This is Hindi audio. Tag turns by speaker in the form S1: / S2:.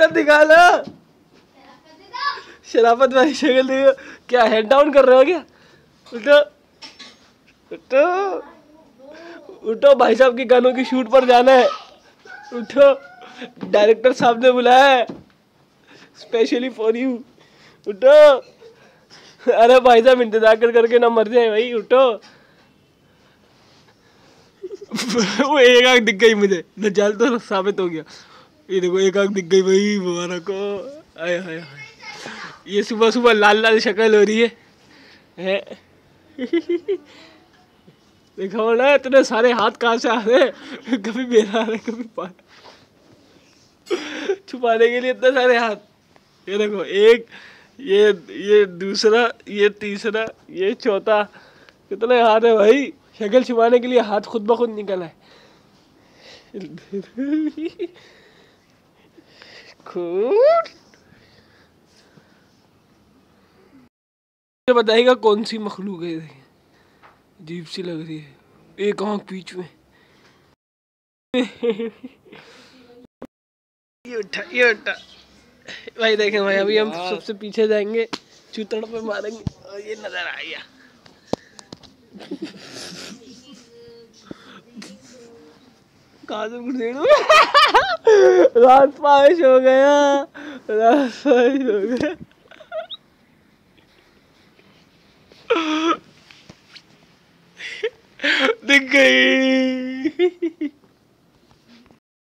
S1: शक्ल दिखा ना, शराफत वाली शक्ल देखो। क्या हेड डाउन कर रहे हो क्या? उठो उठो उठो, भाई साहब के गानों की शूट पर जाना है। उठो, डायरेक्टर साहब ने बुलाया है स्पेशली फॉर यू। उठो। अरे भाई साहब इंतजार कर करके ना मर जाए भाई, उठो। वो एक आंख दिख गई मुझे, दज्जाल तो साबित हो गया। ये देखो एक आंख दिख गई भाई मुबारक को। आय हाय हाय, ये सुबह सुबह लाल लाल शक्ल हो रही है? देखो ना इतने सारे हाथ कहाँ से आ रहे, कभी मेरा आ रहा है कभी छुपाने के लिए इतने सारे हाथ। ये देखो एक, ये दूसरा, ये तीसरा, ये चौथा, कितने हाथ है भाई। शक्ल छुपाने के लिए हाथ खुद ब खुद निकल है। खून बताइएगा कौन सी मखलूक है? अजीब सी लग रही है, एक आंख बीच में। ये उठा भाई। देखें भाई, अभी हम सबसे पीछे जाएंगे, चूतड़ पे मारेंगे और ये नजर आ गया। रात पाइश हो गया, रात पाइश हो गया। दिख गई।